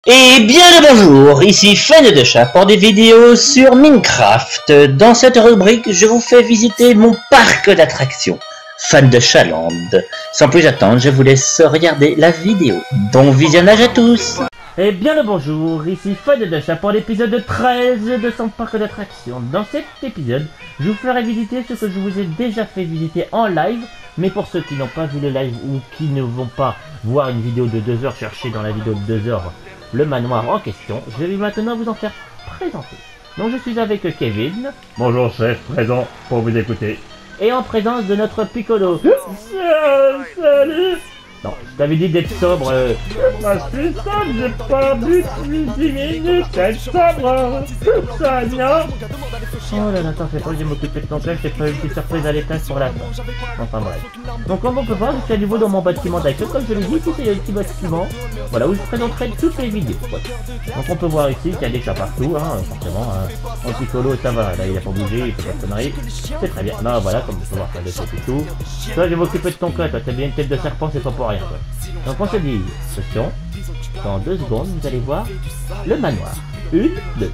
Et bien le bonjour, ici Fan de Chat pour des vidéos sur Minecraft. Dans cette rubrique, je vous fais visiter mon parc d'attractions, Fan de Chatland. Sans plus attendre, je vous laisse regarder la vidéo. Bon visionnage à tous. Et bien le bonjour, ici Fan de Chat pour l'épisode 13 de son parc d'attractions. Dans cet épisode, je vous ferai visiter ce que je vous ai déjà fait visiter en live. Mais pour ceux qui n'ont pas vu le live ou qui ne vont pas voir une vidéo de 2 heures, chercher dans la vidéo de 2 heures le manoir en question, je vais maintenant vous en faire présenter. Donc je suis avec Kevin. Bonjour chef, présent pour vous écouter. Et en présence de notre Piccolo. Salut. Non, je t'avais dit d'être sobre. Moi je suis sobre, j'ai pas bu depuis 10 minutes, être sobre. Ça non. Oh là là, attends, fais pas que je vais m'occuper de ton club, j'ai pas eu une petite surprise à l'étage pour la fin. Enfin bref. Donc comme on peut voir, je suis à nouveau dans mon bâtiment d'accueil, comme je l'ai dit, ici c'est le petit bâtiment. Voilà, où je présenterai toutes les vidéos. Voilà. Donc on peut voir ici qu'il y a des chats partout, hein, forcément. Hein. Mon Piccolo, ça va, là il a pas bougé, il fait pas de conneries. C'est très bien. Non, voilà, comme on peut voir, ça descend et tout. Toi, je vais m'occuper de ton club, toi, t'as bien une tête de serpent, c'est pas pour rien, quoi. Donc on se dit, attention, dans 2 secondes, vous allez voir le manoir. 1, 2.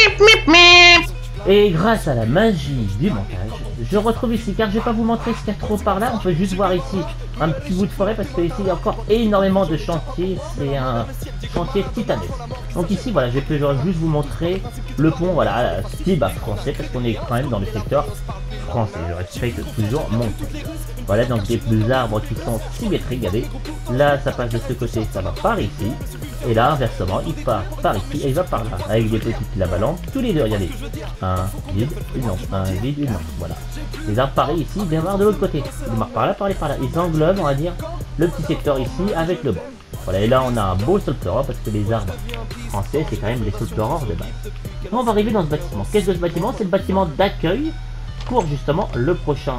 Et grâce à la magie du montage, je retrouve ici, car je vais pas vous montrer ce qu'il y a trop par là, on peut juste voir ici un petit bout de forêt, parce que ici il y a encore énormément de chantiers, c'est un chantier titanesque. Donc ici voilà, je vais juste vous montrer le pont, voilà, style français, parce qu'on est quand même dans le secteur français, je respecte toujours mon pont. Voilà, donc des arbres qui sont symétriques, regardez, là ça passe de ce côté, ça va par ici, et là inversement, il part par ici et il va par là, avec des petites lava-lampes, tous les deux, regardez, un vide, une lampe, un vide, une lampe, voilà. Les arbres pareils ici, ils viennent voir de l'autre côté, ils marquent par là, par là, ils englobent, on va dire, le petit secteur ici avec le banc. Voilà, et là on a un beau solploror, parce que les arbres français, c'est quand même les solplorors de base. Et on va arriver dans ce bâtiment. Qu'est-ce que ce bâtiment? C'est le bâtiment d'accueil pour justement le prochain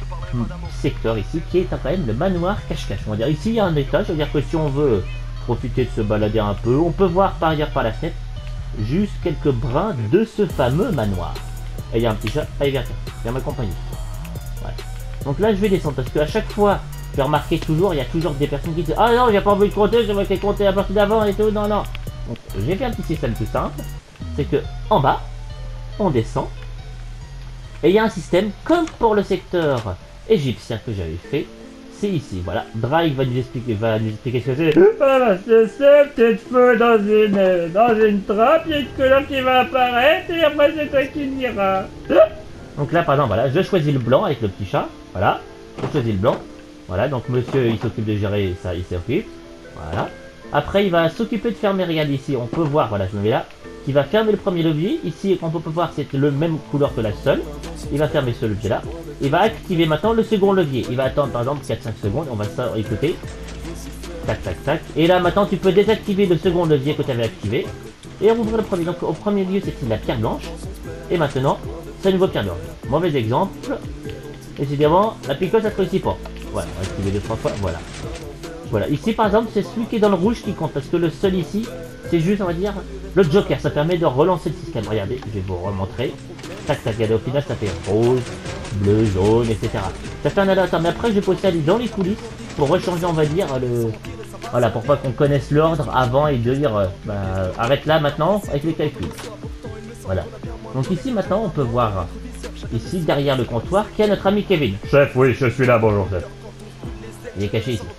secteur ici, qui est quand même le manoir cache-cache. On va dire ici il y a un étage, c'est-à-dire que si on veut profiter de se balader un peu, on peut voir par ailleurs par la fenêtre juste quelques brins de ce fameux manoir. Et il y a un petit chat, allez viens m'accompagner. Voilà. Donc là je vais descendre parce qu'à chaque fois, j'ai remarqué toujours, il y a toujours des personnes qui disent ah non j'ai pas envie de compter, j'aimerais qu'elle compter à partir d'avant et tout, non. Donc j'ai fait un petit système tout simple, c'est que en bas, on descend, et il y a un système comme pour le secteur égyptien que j'avais fait, c'est ici, voilà. Drake va nous expliquer ce que c'est. Voilà, c'est ça, peut-être feu dans une trappe, il y a une couleur qui va apparaître et après c'est toi qui diras. Donc là, par exemple, voilà, je choisis le blanc avec le petit chat, voilà. Je choisis le blanc, voilà. Donc monsieur, il s'occupe de gérer ça, il s'occupe, voilà. Après, il va s'occuper de fermer, regardez ici, on peut voir, voilà, je me mets là, qui va fermer le premier levier. Ici, comme on peut voir, c'est le même couleur que la seule. Il va fermer ce levier là. Il va activer maintenant le second levier. Il va attendre par exemple 4-5 secondes. On va ça écouter. Tac, tac, tac. Et là maintenant, tu peux désactiver le second levier que tu avais activé. Et rouvrir le premier. Donc au premier lieu, c'est la pierre blanche. Et maintenant, c'est une nouvelle pierre blanche. Mauvais exemple. Décidément, la picote, ça ne réussit pas. Voilà, on va activer 2-3 fois. Voilà. Voilà, ici par exemple, c'est celui qui est dans le rouge qui compte, parce que le seul ici, c'est juste, on va dire, le joker, ça permet de relancer le système. Regardez, je vais vous remontrer. Tac, tac, regardez, au final, ça fait rose, bleu, jaune, etc. Ça fait un aléatoire, mais après, je vais poster aller dans les coulisses pour rechanger, on va dire, le... Voilà, pour pas qu'on connaisse l'ordre avant et de dire, arrête là maintenant avec les calculs. Voilà. Donc ici, maintenant, on peut voir, ici, derrière le comptoir, qui est notre ami Kevin. Chef, oui, je suis là, bonjour chef. Il est caché ici.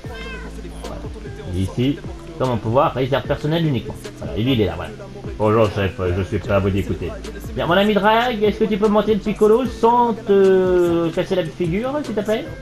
Et ici, comme on peut voir, réserve personnelle uniquement. Voilà, et lui il est là, voilà. Bonjour chef, je suis prêt à vous écouter. Bien, mon ami Drag, est-ce que tu peux monter le Piccolo sans te casser la figure, s'il te plaît?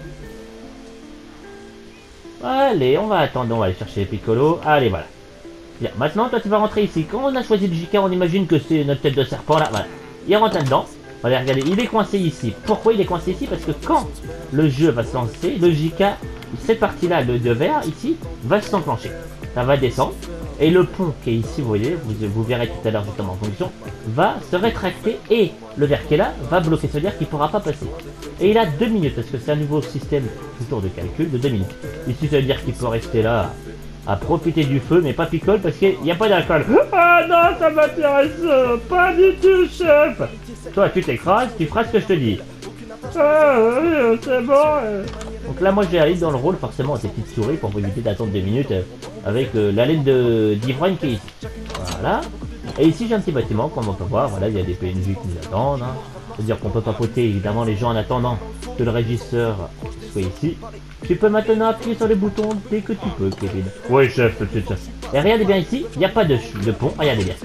Allez, on va attendre, on va aller chercher le Piccolo. Allez, voilà. Bien, maintenant, toi tu vas rentrer ici. Quand on a choisi le JK, on imagine que c'est notre tête de serpent, là, voilà. Il rentre là-dedans. Voilà, regardez, il est coincé ici. Pourquoi il est coincé ici? Parce que quand le jeu va se lancer, le JK, cette partie-là, le de vert, ici, va s'enclencher. Ça va descendre. Et le pont qui est ici, vous voyez, vous verrez tout à l'heure justement en fonction, va se rétracter et le vert qui est là va bloquer. C'est-à-dire qu'il ne pourra pas passer. Et il a 2 minutes, parce que c'est un nouveau système toujours de calcul de 2 minutes. Ici, ça veut dire qu'il peut rester là à profiter du feu, mais pas picole parce qu'il n'y a pas d'alcool. Ah non, ça m'intéresse pas du tout, chef. Toi, tu t'écrases, tu feras ce que je te dis. Ah oui, c'est bon. Donc là, moi, je vais aller dans le rôle forcément des petites souris pour vous éviter d'attendre 2 minutes avec la laine d'ivrogne qui est ici. Voilà. Et ici, j'ai un petit bâtiment, comme on peut voir. Voilà, il y a des PNJ qui nous attendent. Hein. C'est-à-dire qu'on peut papoter évidemment les gens en attendant que le régisseur soit ici. Tu peux maintenant appuyer sur les boutons dès que tu peux, Kevin. Oui, chef, tout de suite, chef. Et regardez bien ici, il n'y a pas de pont. Regardez bien.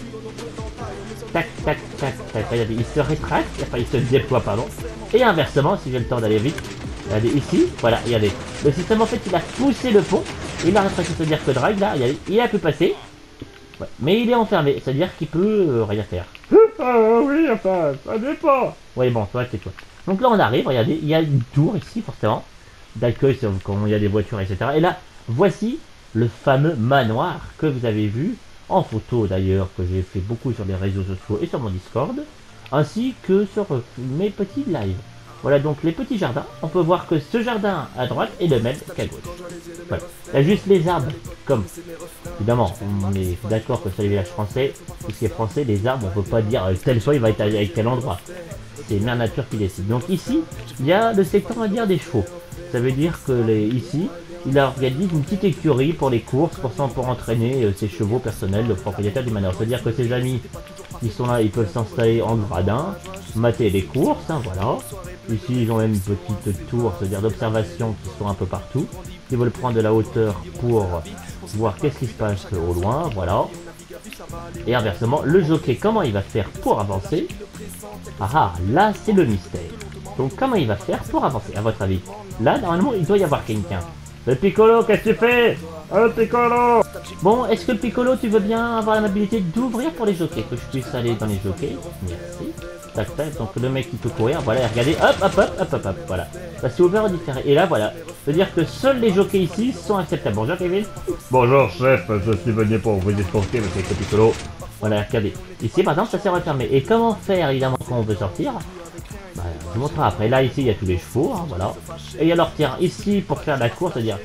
Tac, tac, tac, tac. Regardez, il se rétracte, enfin, il se déploie, pardon. Et inversement, si j'ai le temps d'aller vite. Regardez ici, voilà, regardez. Le système en fait il a poussé le pont, il a rétracté, c'est-à-dire que Drag là, regardez, il a pu passer, ouais, mais il est enfermé, c'est-à-dire qu'il peut rien faire. Ah oui, enfin, ça dépend. Ouais bon, toi tais-toi. Donc là on arrive, regardez, il y a une tour ici forcément, d'accueil quand il y a des voitures, etc. Et là, voici le fameux manoir que vous avez vu, en photo d'ailleurs, que j'ai fait beaucoup sur les réseaux sociaux et sur mon Discord, ainsi que sur mes petits lives. Voilà donc les petits jardins. On peut voir que ce jardin à droite est le même qu'à gauche. Voilà. Il y a juste les arbres, comme évidemment, on est d'accord que sur les villages français, tout ce qui est français, les arbres, on peut pas dire tel feuille va être avec tel endroit. C'est Mère Nature qui décide. Donc ici, il y a le secteur, on va dire, des chevaux. Ça veut dire que ici, il a organisé une petite écurie pour les courses, pour entraîner ses chevaux personnels, le propriétaire du manoir. C'est-à-dire que ses amis qui sont là, ils peuvent s'installer en gradin, mater les courses, hein, voilà. Ici, ils ont même une petite tour, c'est-à-dire d'observation qui sont un peu partout. Ils veulent prendre de la hauteur pour voir qu'est-ce qui se passe au loin, voilà. Et inversement, le jockey, comment il va faire pour avancer? Ah, là, c'est le mystère. Donc, comment il va faire pour avancer, à votre avis? Là, normalement, il doit y avoir quelqu'un. Le Piccolo, qu'est-ce que tu fais? Oh, Piccolo. Bon, est-ce que le Piccolo, tu veux bien avoir l'amabilité d'ouvrir pour les jockeys, que je puisse aller dans les jockeys? Merci. Tac, tac, donc le mec qui peut courir, voilà, regardez, hop, hop, hop, hop, hop, hop, voilà. Ça c'est ouvert en différé. Et là, voilà. C'est-à-dire que seuls les jockeys ici sont acceptables. Bonjour, Kevin. Bonjour, chef, je suis venu pour vous escorter, monsieur le Piccolo. Voilà, regardez. Ici, par exemple, ça s'est refermé. Et comment faire, évidemment, quand on veut sortir? Bah, je vous montrerai après. Là, ici, il y a tous les chevaux, hein, voilà. Et alors, tiens, ici, pour faire la course, c'est-à-dire...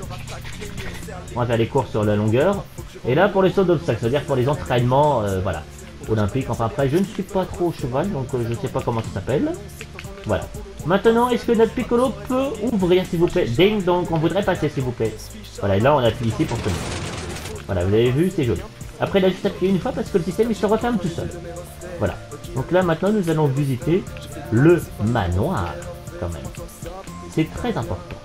On va faire les courses sur la longueur. Et là, pour les sauts d'obstacles, c'est-à-dire pour les entraînements, voilà. Olympique, enfin après je ne suis pas trop au cheval donc je sais pas comment ça s'appelle. Voilà. Maintenant est-ce que notre Piccolo peut ouvrir s'il vous plaît? Ding donc on voudrait passer s'il vous plaît. Voilà et là on appuie ici pour tenir. Voilà vous avez vu c'est joli. Après il a juste appuyé une fois parce que le système il se referme tout seul. Voilà. Donc là maintenant nous allons visiter le manoir quand même. C'est très important.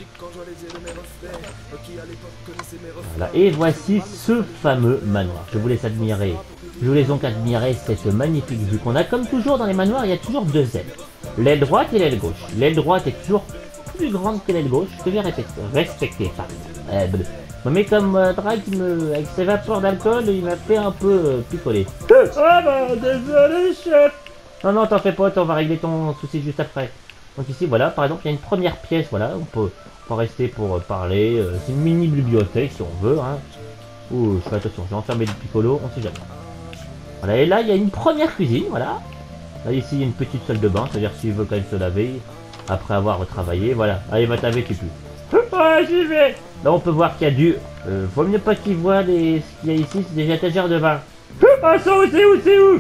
Voilà. Et voici ce fameux manoir. Je vous laisse admirer. Je vous laisse donc admirer cette magnifique vue qu'on a. Comme toujours dans les manoirs, il y a toujours deux ailes. L'aile droite et l'aile gauche. L'aile droite est toujours plus grande que l'aile gauche. Je vais respecter. Mais comme Drag, avec ses vapeurs d'alcool, il m'a fait un peu picoler. Ah bah désolé, chef. Non, t'en fais pas, on va régler ton souci juste après. Donc ici, voilà, par exemple, il y a une première pièce, voilà, on peut rester pour parler. C'est une mini bibliothèque si on veut. Hein. Ouh, je fais attention, je vais enfermer le Piccolo, on sait jamais. Voilà, et là, il y a une première cuisine, voilà. Là, ici, il y a une petite salle de bain, c'est-à-dire s'il veut quand même se laver, après avoir travaillé, voilà. Allez, va te laver, tu pues. Ouais, j'y vais. Là, on peut voir qu'il y a du... vaut mieux pas qu'il voit ce qu'il y a ici, c'est des étagères de vin. Ah, ça, c'est où?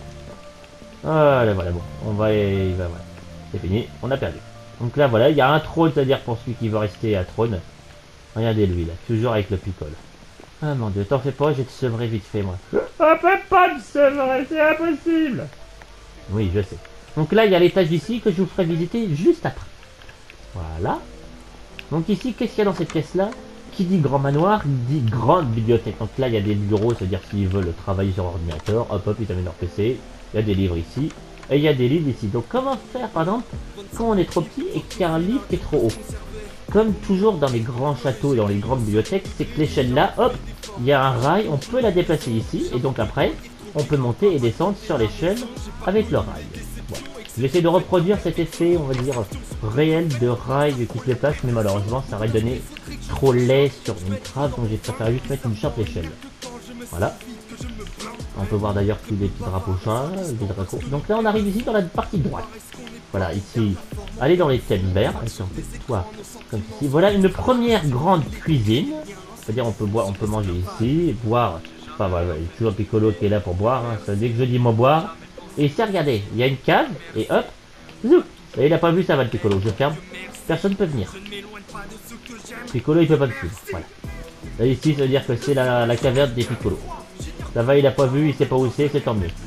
Ah, là, voilà, bon, on va... voilà. C'est fini, on a perdu. Donc là, voilà, il y a un trône, c'est-à-dire pour celui qui veut rester à trône. Regardez lui, là, toujours avec le Piccolo. Ah mon dieu, t'en fais pas, je te sevrer vite fait, moi. On peut pas me sevrer, c'est impossible. Oui, je sais. Donc là, il y a l'étage ici que je vous ferai visiter juste après. Voilà. Donc ici, qu'est-ce qu'il y a dans cette pièce-là? Qui dit grand manoir, dit grande bibliothèque. Donc là, il y a des bureaux, c'est-à-dire s'ils veulent travailler sur ordinateur, hop, hop, ils amènent leur PC. Il y a des livres ici. Et il y a des livres ici. Donc comment faire, par exemple, quand on est trop petit et qu'il y a un livre qui est trop haut? Comme toujours dans les grands châteaux et dans les grandes bibliothèques, c'est que l'échelle là, hop, il y a un rail, on peut la déplacer ici, et donc après, on peut monter et descendre sur l'échelle avec le rail. Voilà. J'essaie de reproduire cet effet, on va dire, réel de rail qui se déplace, mais malheureusement, ça aurait donné trop laid sur une trace, donc j'ai préféré juste mettre une simple échelle. Voilà. On peut voir d'ailleurs tous les petits drapeaux jaunes, des drapeaux. Donc là, on arrive ici dans la partie droite. Voilà, ici, allez dans les thèmes verts, ici on fait toi, comme ceci. Voilà une première grande cuisine, c'est-à-dire on peut boire, on peut manger ici, boire, enfin voilà, il y a toujours Piccolo qui est là pour boire, hein. Ça, dès que je dis moi boire, et ici regardez, il y a une cave, et hop, zou, et il a pas vu ça va le Piccolo, je ferme, personne peut venir. Piccolo il peut pas me suivre, voilà. Là ici ça veut dire que c'est la caverne des Piccolo. Ça va, il a pas vu, il sait pas où c'est tant mieux.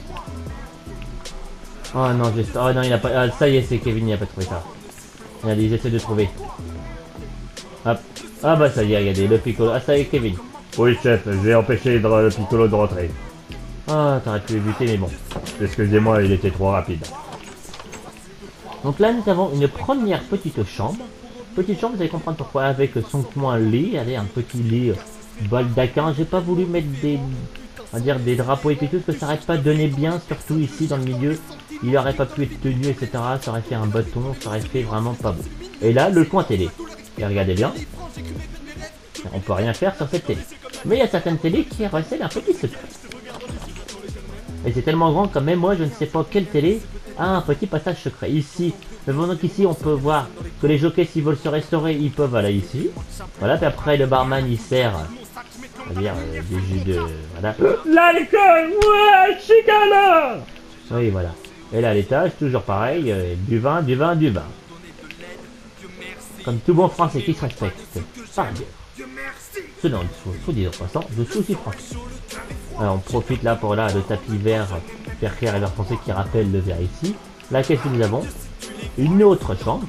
Oh non, oh non, il a pas... Ah, ça y est, c'est Kevin, il a pas trouvé ça. Regardez, ils essaient de trouver. Hop. Ah bah ça y est, regardez, le Piccolo. Ah ça y est, Kevin. Oui, chef, j'ai empêché le Piccolo de rentrer. Ah, t'aurais pu l'éviter, mais bon. Excusez-moi, il était trop rapide. Donc là, nous avons une première petite chambre. Petite chambre, vous allez comprendre pourquoi, avec son coin lit. Allez, un petit lit baldaquin. J'ai pas voulu mettre des... On va dire des drapeaux et tout, parce que ça aurait pas donné bien, surtout ici dans le milieu. Il aurait pas pu être tenu, etc. Ça aurait fait un bâton, ça aurait fait vraiment pas beau. Et là, le coin télé. Et regardez bien. On peut rien faire sur cette télé. Mais il y a certaines télés qui recèlent un petit secret. Et c'est tellement grand que même moi, je ne sais pas quelle télé a un petit passage secret. Ici, donc ici, on peut voir que les jockeys, s'ils veulent se restaurer, ils peuvent aller ici. Voilà, puis après, le barman, il sert... C'est-à-dire des jus de... Voilà. L'alcool, ouais, chicane. Oui, voilà. Et là, à l'étage, toujours pareil, du vin, du vin, du vin. Comme tout bon français qui se respecte. Par ailleurs. Selon le dit en passant, je suis aussi français. Alors, on profite là pour le tapis vert clair et vert foncé qui rappelle le vert ici. Là, qu'est-ce que nous avons? Une autre chambre.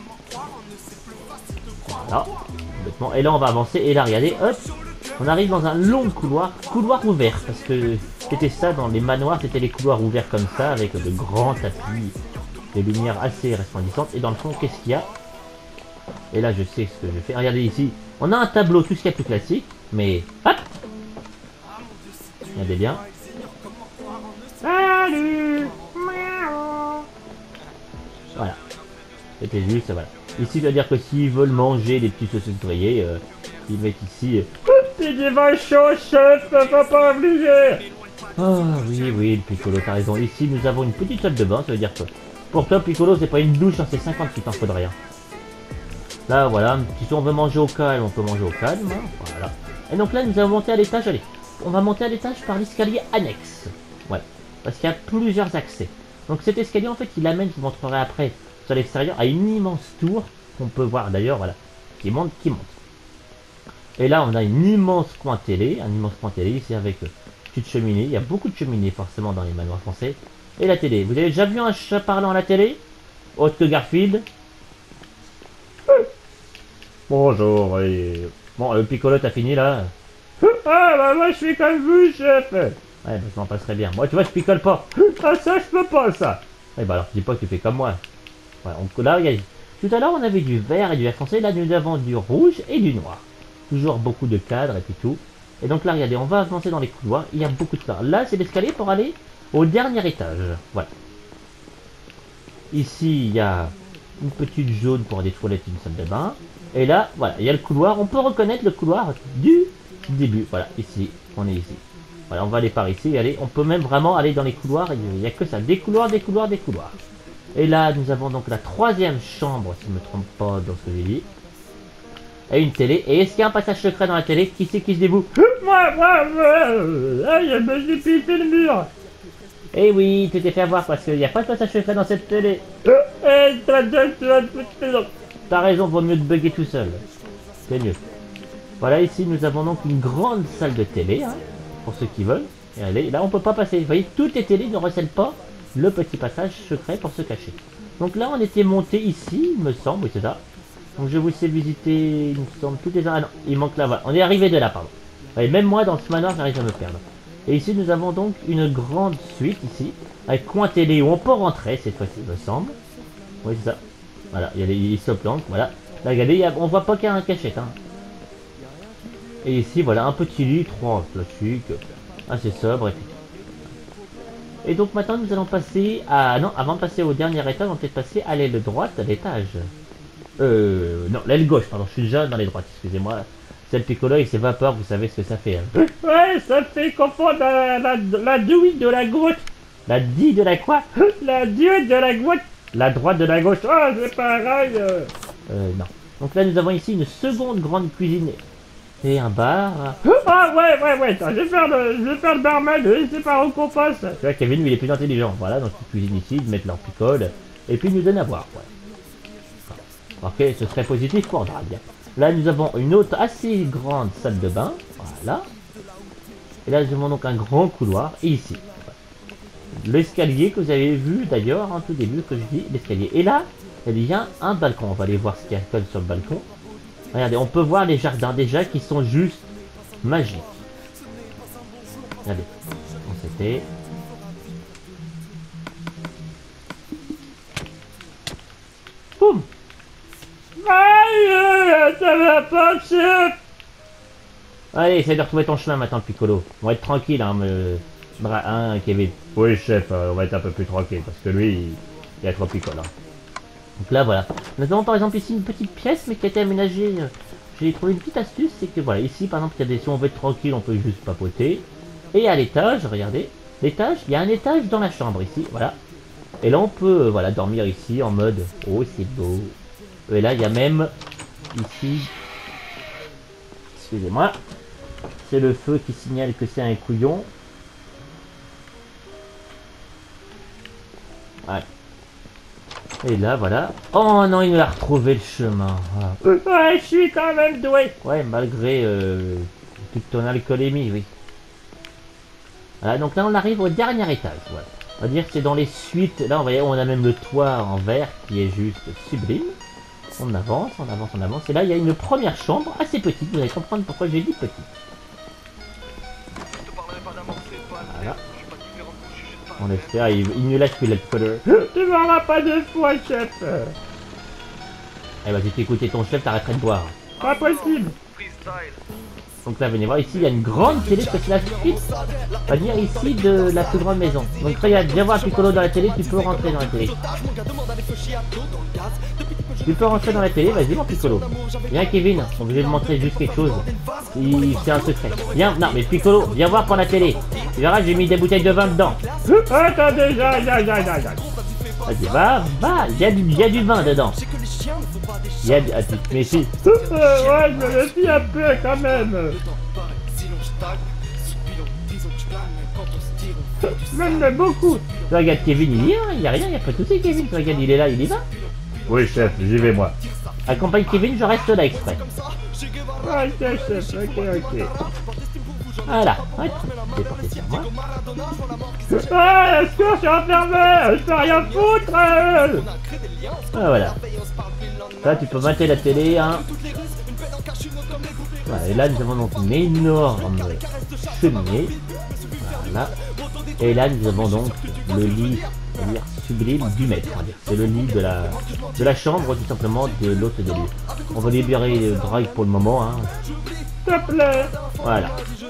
Voilà. Et là, on va avancer. Et là, regardez, hop. On arrive dans un long couloir ouvert, parce que c'était ça dans les manoirs, c'était les couloirs ouverts comme ça, avec de grands tapis, des lumières assez resplendissantes, et dans le fond, qu'est-ce qu'il y a? Et là, je sais ce que je fais, regardez ici, on a un tableau, tout ce qu'il y a plus classique, mais hop! Regardez bien. Salut. Voilà. C'était juste, voilà. Ici, ça veut dire que s'ils veulent manger des petits saucisses grillées, ils mettent ici... C'est du vin chaud, chef, ça va pas obliger. Ah oui, oui, le Piccolo, t'as raison. Ici, nous avons une petite salle de bain, ça veut dire que pour toi, Piccolo, c'est pas une douche, hein, c'est 50 qu'il t'en faudrait. Hein. Là, voilà, si on veut manger au calme, on peut manger au calme. Hein, voilà. Et donc là, nous allons monter à l'étage, allez. On va monter à l'étage par l'escalier annexe. Voilà, parce qu'il y a plusieurs accès. Donc cet escalier, en fait, il amène, je vous montrerai après, sur l'extérieur, à une immense tour, qu'on peut voir d'ailleurs, voilà, qui monte, qui monte. Et là, on a une immense coin télé, un immense coin télé ici avec petite cheminée. Il y a beaucoup de cheminées forcément dans les manoirs français. Et la télé. Vous avez déjà vu un chat parlant à la télé? Autre que Garfield? Bonjour, et... Bon, le Piccolo, t'as fini là? Ah, bah moi je suis comme vous, chef. Ouais, bah, je m'en passerai bien. Moi, tu vois, je picole pas. Ah, ça je peux pas, ça. Ouais, bah alors, dis pas que tu fais comme moi. Ouais, là, regarde. Tout à l'heure, on avait du vert et du vert foncé. Là, nous avons du rouge et du noir. Toujours beaucoup de cadres et puis tout. Et donc là, regardez, on va avancer dans les couloirs. Il y a beaucoup de cadres. Là, c'est l'escalier pour aller au dernier étage. Voilà. Ici, il y a une petite zone pour des toilettes et une salle de bain. Et là, voilà, il y a le couloir. On peut reconnaître le couloir du début. Voilà, ici, on est ici. Voilà, on va aller par ici. Allez, on peut même vraiment aller dans les couloirs. Il n'y a que ça. Des couloirs, des couloirs, des couloirs. Et là, nous avons donc la troisième chambre, si je ne me trompe pas dans ce que j'ai dit. Et une télé. Et est-ce qu'il y a un passage secret dans la télé? Qui c'est qui se déboue? Moi, je me suis pissé le mur. Eh oui, tu t'es fait avoir parce qu'il n'y a pas de passage secret dans cette télé. T'as raison, vaut mieux te bugger tout seul. C'est mieux. Voilà, ici nous avons donc une grande salle de télé, hein, pour ceux qui veulent. Et allez, là on peut pas passer. Vous voyez, toutes les télés ne recèlent pas le petit passage secret pour se cacher. Donc là on était monté ici, il me semble, oui c'est ça. Donc je vous sais visiter, il me semble, toutes les... Ah non, il manque là, voilà. On est arrivé de là, pardon. Et même moi, dans ce manoir, j'arrive à me perdre. Et ici, nous avons donc une grande suite, ici, avec coin télé où on peut rentrer, cette fois-ci, il me semble. Oui, c'est ça. Voilà, il y a les soplanques, voilà. Là, regardez, on voit pas qu'il y a un cachette, hein. Et ici, voilà, un petit lit, 3 classiques, assez sobre, et donc maintenant, nous allons passer à... Non, avant de passer au dernier étage, on va peut-être passer à l'aile droite de l'étage. Non, l'aile gauche, pardon, je suis déjà dans les droites, excusez-moi. C'est le Piccolo et ses vapeurs, vous savez ce que ça fait. Hein. Ouais, ça fait confondre la douille de la gauche. La die de la quoi? La douille de la gauche. La droite de la gauche. Oh, c'est pareil. Non. Donc là, nous avons ici une seconde grande cuisine et un bar. Ah ouais, attends, je vais faire le barman, je sais pas où qu'on passe. Tu vois, Kevin, lui, il est plus intelligent. Voilà, donc ils cuisinent ici, ils mettent leur picole et puis ils nous donnent à boire. Ouais. Ok, ce serait positif pour drague. Là, nous avons une autre assez grande salle de bain. Voilà. Et là, nous avons donc un grand couloir. Et ici, l'escalier que vous avez vu d'ailleurs en tout début que je dis l'escalier. Et là, il y a un balcon. On va aller voir ce qu'il y a comme sur le balcon. Regardez, on peut voir les jardins déjà qui sont juste magiques. Regardez, on c'était. Boum. Aïe, ça va pas, chef. Allez, essaye de retrouver ton chemin maintenant, Piccolo. On va être tranquille, hein, Kevin. Oui, chef, on va être un peu plus tranquille parce que lui, il a trop picole. Hein. Donc là, voilà. Nous avons par exemple ici une petite pièce, mais qui a été aménagée. J'ai trouvé une petite astuce, c'est que voilà, ici par exemple, il y a des, si on veut être tranquille, on peut juste papoter. Et à l'étage, regardez, l'étage, il y a un étage dans la chambre ici, voilà. Et là, on peut, voilà, dormir ici en mode, oh, c'est beau. Et là, il y a même ici, excusez-moi, c'est le feu qui signale que c'est un couillon. Ouais. Et là, voilà. Oh non, il nous a retrouvé le chemin. Voilà. Ouais, je suis quand même doué. Ouais, malgré toute ton alcoolémie, oui. Voilà, donc là, on arrive au dernier étage. Voilà. On va dire que c'est dans les suites. Là, on a même le toit en verre qui est juste sublime. On avance, on avance, on avance. Et là, il y a une première chambre assez petite. Vous allez comprendre pourquoi j'ai dit petite. Voilà. On espère, il ne lâche plus l'alcool. Tu m'auras pas deux fois, chef. Eh ben, si tu écoutais ton chef, t'arrêterais de boire. Pas possible. Donc là, venez voir, ici, il y a une grande télé, parce que la suite va venir ici de la plus grande maison. Donc regarde, viens voir Piccolo dans la télé, tu peux rentrer dans la télé. Tu peux rentrer dans la télé, vas-y mon Piccolo. Viens Kevin, on voulait te montrer juste quelque chose. C'est un secret. Viens, non mais Piccolo, viens voir pour la télé. Tu verras, j'ai mis des bouteilles de vin dedans. Attendez, Vas-y, va, il y a du vin dedans. Il y a du... Ah, tu te méfies. ouais, je me méfie un peu quand même. Même beaucoup. Tu regardes Kevin, il y a, il y a rien, il n'y a pas de soucis Kevin. Tu regardes, il est là, il y va. Oui, chef, j'y vais moi. Accompagne Kevin, je reste là exprès. Ok, chef, ok. Voilà, ouais, c'est porté sur moi. Ah, est-ce que je suis enfermé? Je peux rien foutre. Ah, voilà. Là, tu peux mater la télé, hein. Voilà, et là, nous avons donc une énorme cheminée. Voilà. Et là, nous avons donc le lit, c'est-à-dire sublime du maître. C'est le lit de la chambre, tout simplement, de l'hôte de lieu. On va libérer Drake pour le moment, hein. S'il te plaît. Voilà.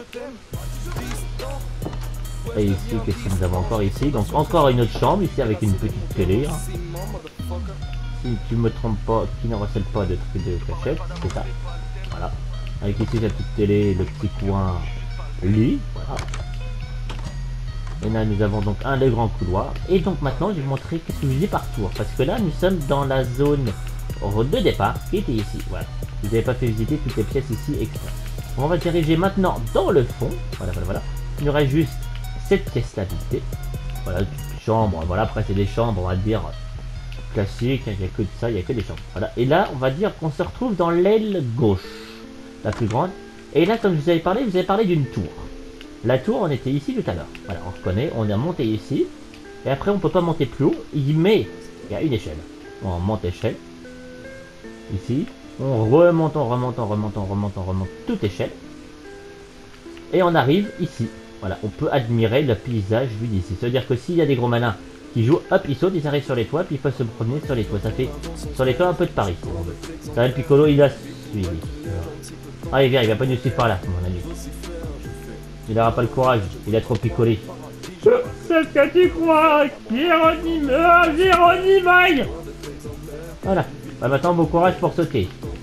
Et ici, qu'est-ce que nous avons encore ici? Donc encore une autre chambre ici avec une petite télé. Hein. Si tu me trompes pas, qui ne recèle pas de trucs de cachette, c'est ça. Voilà. Avec ici la petite télé, le petit coin lit. Voilà. Et là nous avons donc un des grands couloirs. Et donc maintenant je vais vous montrer qu'est-ce que je dis par tour. Parce que là nous sommes dans la zone de départ qui était ici. Voilà. Vous n'avez pas fait visiter toutes les pièces ici extra. On va diriger maintenant dans le fond. Voilà. Il y aura juste cette pièce là visitée. Voilà, chambre. Voilà, après c'est des chambres, on va dire classiques. Il n'y a que de ça, il n'y a que des chambres. Voilà. Et là, on va dire qu'on se retrouve dans l'aile gauche, la plus grande. Et là, comme je vous avais parlé d'une tour. La tour, on était ici tout à l'heure. Voilà, on reconnaît, on a monté ici. Et après, on peut pas monter plus haut. Mais il y a une échelle. On monte échelle. Ici. On remonte toute échelle. Et on arrive ici. Voilà, on peut admirer le paysage vu d'ici. C'est-à-dire que s'il y a des gros malins qui jouent, hop, ils sautent, ils arrivent sur les toits, puis ils peuvent se promener sur les toits. Ça fait sur les toits un peu de Paris, si on veut. Ça, le Piccolo, il a suivi. Allez, viens, il va pas nous suivre par là, mon ami. Il n'aura pas le courage, il a trop picolé. C'est ce que tu crois, Jérôme. Voilà. Bah, maintenant, bon courage pour sauter.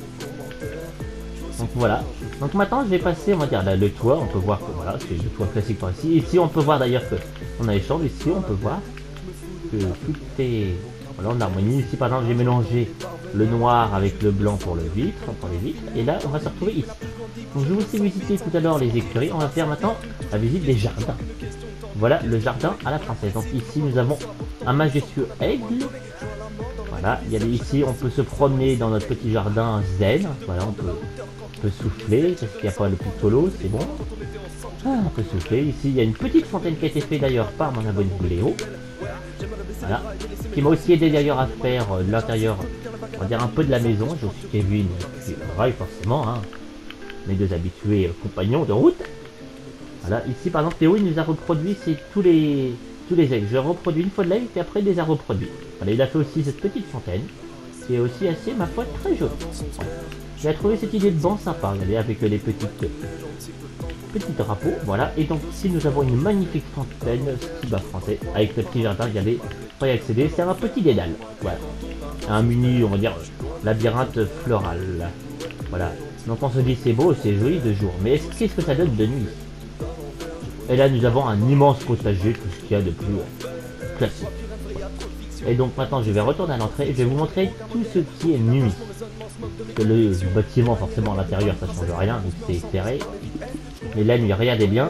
Donc voilà. Donc maintenant, je vais passer, on va dire, là, le toit. On peut voir que voilà, c'est le toit classique par ici. Ici, on peut voir d'ailleurs que on a les chambres. Ici, on peut voir que tout est voilà, en harmonie. Ici, par exemple, j'ai mélangé le noir avec le blanc pour le vitre, pour les vitres. Et là, on va se retrouver ici. Donc je vous ai visité tout à l'heure les écuries. On va faire maintenant la visite des jardins. Voilà le jardin à la française. Donc ici, nous avons un majestueux aigle. Voilà, il y a ici, on peut se promener dans notre petit jardin zen. Voilà, on peut souffler, parce qu'il n'y a pas le piccolo, c'est bon. Ah, on peut souffler. Ici, il y a une petite fontaine qui a été faite d'ailleurs par mon abonné Léo. Voilà, qui m'a aussi aidé d'ailleurs à faire l'intérieur, on va dire un peu de la maison. Je suis Kevin, Drive forcément, hein, mes deux habitués compagnons de route. Voilà, ici par exemple Théo il nous a reproduit tous les eggs. Je reproduis une fois de l'egg et après il les a reproduits. Voilà, il a fait aussi cette petite fontaine qui est aussi assez, ma foi, très jolie. Voilà. Il a trouvé cette idée de banc sympa, regardez, avec les petits drapeaux. Voilà, et donc ici nous avons une magnifique fontaine style français avec le petit jardin, regardez, pour y accéder, c'est un petit dédale. Voilà, un mini, on va dire, labyrinthe floral. Voilà, donc on se dit c'est beau, c'est joli de jour, mais qu'est-ce que ça donne de nuit? Et là nous avons un immense potager, tout ce qu'il y a de plus classique. Et donc maintenant je vais retourner à l'entrée et je vais vous montrer tout ce qui est nuit. Parce que le bâtiment forcément à l'intérieur ça change rien, donc c'est éclairé. Mais la nuit, regardez bien.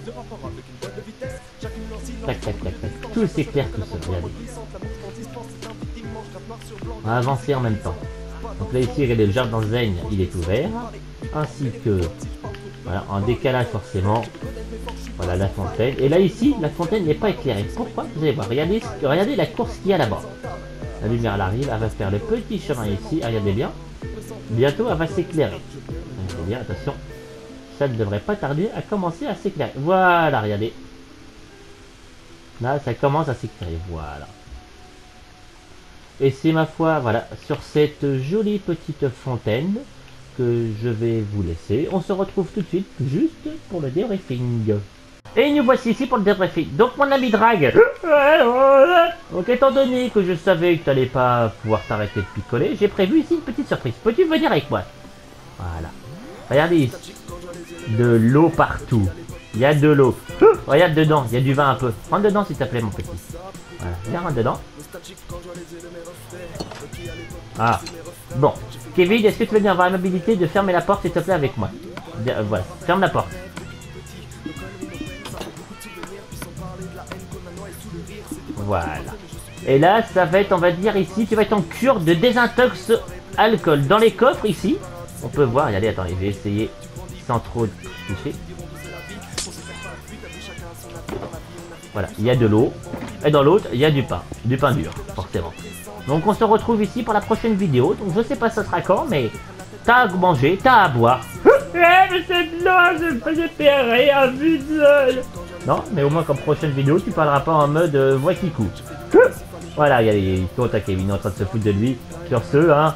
Tac tac tac tac. Tout s'éclaire tout seul, regardez. On va avancer en même temps. Donc là ici, regardez, le jardin zen, il est ouvert. Ainsi que, voilà, en décalage forcément. Voilà la fontaine. Et là ici, la fontaine n'est pas éclairée. Pourquoi? Vous allez voir, regardez la course qu'il y a là-bas. La lumière elle arrive, elle va faire le petit chemin ici, regardez bien. Bientôt elle va s'éclairer. Regardez bien, attention. Ça ne devrait pas tarder à commencer à s'éclairer. Voilà, regardez. Là, ça commence à s'éclairer, voilà. Et c'est ma foi, voilà, sur cette jolie petite fontaine que je vais vous laisser. On se retrouve tout de suite, juste pour le débriefing. Et nous voici ici pour le débriefing. Donc mon ami Drag, donc étant donné que je savais que tu n'allais pas pouvoir t'arrêter de picoler, j'ai prévu ici une petite surprise. Peux-tu venir avec moi? Voilà. Regardez ici. De l'eau partout. Il y a de l'eau. Regarde dedans, il y a du vin un peu. Rentre dedans s'il te plaît mon petit. Voilà, viens rentre dedans. Ah, bon. Kevin, est-ce que tu veux bien avoir l'amabilité de fermer la porte s'il te plaît avec moi? Voilà, ferme la porte. Voilà. Et là, ça va être, on va dire ici, tu vas être en cure de désintox alcool. Dans les coffres ici, on peut voir, regardez, attendez, je vais essayer sans trop toucher. Voilà, il y a de l'eau. Et dans l'autre, il y a du pain dur, forcément. Donc on se retrouve ici pour la prochaine vidéo. Donc je sais pas ça sera quand, mais t'as à manger, t'as à boire. Mais c'est de l'eau, je fais rien vu seul. Non, mais au moins comme prochaine vidéo, tu parleras pas en mode voix qui coupe. Voilà, il compte à Kevin, en train de se foutre de lui. Sur ce, hein.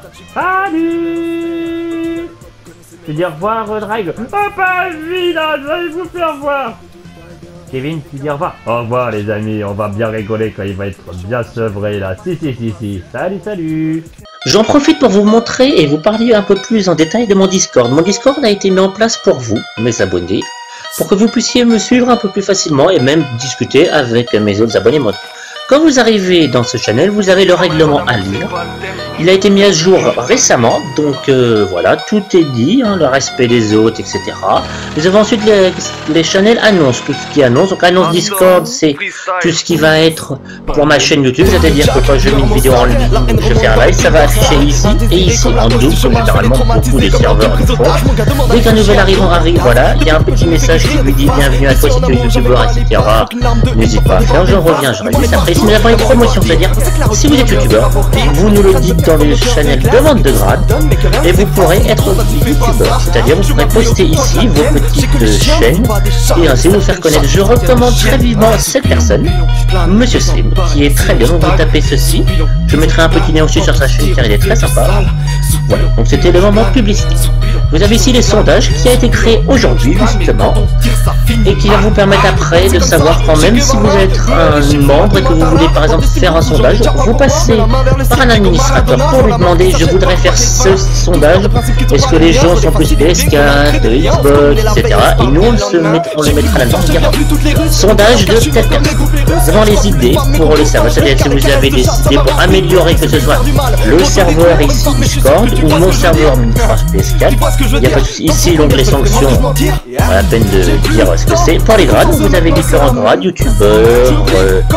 Salut! Tu dis au revoir, Drag. Oh, pas évident, je vais vous faire voir. Kevin, tu dis au revoir. Au revoir, les amis, on va bien rigoler quand il va être bien sevré là. Si. Salut, salut. J'en profite pour vous montrer et vous parler un peu plus en détail de mon Discord. Mon Discord a été mis en place pour vous, mes abonnés, pour que vous puissiez me suivre un peu plus facilement et même discuter avec mes autres abonnés. Quand vous arrivez dans ce channel, vous avez le règlement à lire. Il a été mis à jour récemment, donc voilà, tout est dit, hein, le respect des autres, etc. Nous avons ensuite les channels annonces, tout ce qui annonce. Donc annonce Discord, c'est tout ce qui va être pour ma chaîne YouTube, c'est-à-dire que quand je mets une vidéo en ligne, je fais un live, ça va afficher ici et ici en double, comme généralement beaucoup de serveurs le font. Dès qu'un nouvel arrivant arrive, voilà, il y a un petit message qui lui dit bienvenue à toi si tu es youtubeur, etc. N'hésite pas à faire, je reviens, je réalise après. Si nous avons une promotion, c'est-à-dire si vous êtes youtubeur, vous nous le dites dans le channel de vente de grade et vous pourrez être youtubeur, c'est-à-dire vous pourrez poster ici vos petites chaînes et ainsi vous faire connaître. Je recommande très vivement cette personne, Monsieur Slim, qui est très bien. Donc vous tapez ceci, je mettrai un petit lien aussi sur sa chaîne car il est très sympa. Voilà, donc c'était le moment publicité. Vous avez ici les sondages qui a été créé aujourd'hui justement et qui va vous permettre après de savoir quand même si vous êtes un membre et que vous voulez par exemple faire un sondage, vous passez par un administrateur pour lui demander je voudrais faire ce sondage, est-ce que les gens sont plus PS4, Xbox, etc. Et nous on le mettra là-dedans, sondage de telle personne. Nous avons les idées pour le serveur, c'est-à-dire si vous avez des idées pour améliorer que ce soit le serveur ici Discord ou mon serveur Minecraft PS4, il n'y a pas de souci. Ici l'onglet sanctions, pas la peine de dire ce que c'est. Pour les grades, vous avez différents grades, youtubeurs,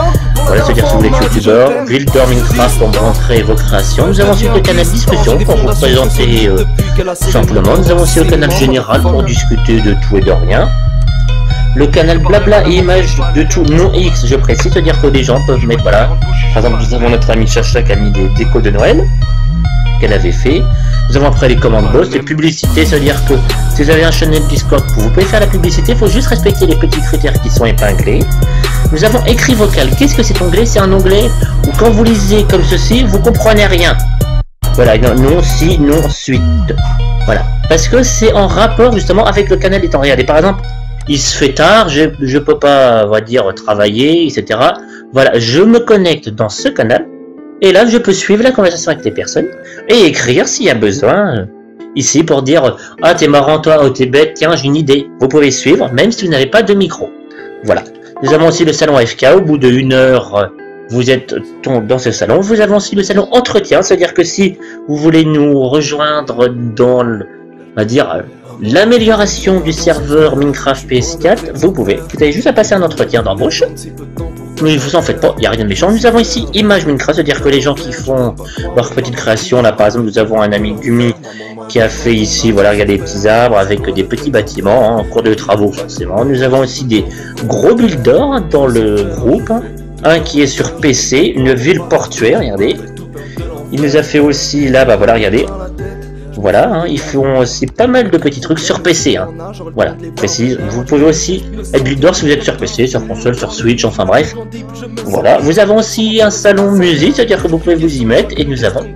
Voilà, c'est-à-dire si vous êtes youtubeur, builder Minecraft pour montrer vos créations. Nous avons ensuite le canal discussion pour vous présenter simplement. Nous avons aussi le canal général pour discuter de tout et de rien. Le canal blabla et images de tout non X, je précise, c'est-à-dire que les gens peuvent mettre, voilà, par exemple nous avons notre ami Chacha qui a mis des décos de Noël qu'elle avait fait. Nous avons après les commandes boss, les publicités, c'est-à-dire que si vous avez un channel Discord, vous pouvez faire la publicité, il faut juste respecter les petits critères qui sont épinglés. Nous avons écrit vocal. Qu'est-ce que cet onglet? C'est un onglet où quand vous lisez comme ceci, vous comprenez rien. Voilà, non, si, non, suite. Voilà, parce que c'est en rapport justement avec le canal des temps réels. Et par exemple, il se fait tard, je peux pas, on va dire, travailler, etc. Voilà, je me connecte dans ce canal, et là, je peux suivre la conversation avec les personnes, et écrire s'il y a besoin, ici, pour dire « Ah, t'es marrant, toi, oh, t'es bête, tiens, j'ai une idée. » Vous pouvez suivre, même si vous n'avez pas de micro. Voilà. Nous avons aussi le salon AFK, au bout de 1 heure, vous êtes dans ce salon. Vous avez aussi le salon entretien, c'est-à-dire que si vous voulez nous rejoindre dans, on va dire, l'amélioration du serveur Minecraft PS4, vous pouvez. Vous avez juste à passer un entretien d'embauche. Mais vous en faites pas, il n'y a rien de méchant. Nous avons ici Image Minecraft, c'est-à-dire que les gens qui font leur petite création, là par exemple, nous avons un ami Gumi qui a fait ici, voilà, regardez, des petits arbres avec des petits bâtiments, hein, en cours de travaux forcément. Nous avons aussi des gros builders dans le groupe, un qui est sur PC, une ville portuaire, regardez. Il nous a fait aussi, là, bah voilà, regardez. Voilà, hein, ils font aussi pas mal de petits trucs sur PC. Hein. Voilà, précise. Vous pouvez aussi être builder si vous êtes sur PC, sur console, sur Switch, enfin bref. Voilà, vous avez aussi un salon musique, c'est-à-dire que vous pouvez vous y mettre, et nous avons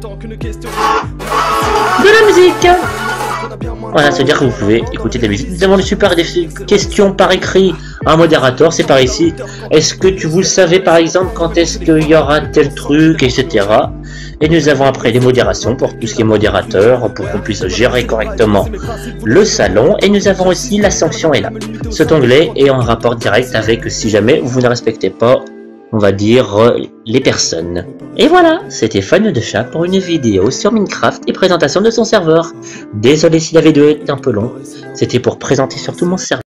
de la musique. Voilà, c'est-à-dire que vous pouvez écouter de la musique. Nous avons les super questions par écrit à un modérateur, c'est par ici. Est-ce que vous le savez par exemple quand est-ce qu'il y aura tel truc, etc. Et nous avons après les modérations pour tout ce qui est modérateur, pour qu'on puisse gérer correctement le salon. Et nous avons aussi la sanction est là. Cet onglet est en rapport direct avec si jamais vous ne respectez pas, on va dire, les personnes. Et voilà, c'était Fan de Chat pour une vidéo sur Minecraft et présentation de son serveur. Désolé si la vidéo est un peu longue, c'était pour présenter surtout mon serveur.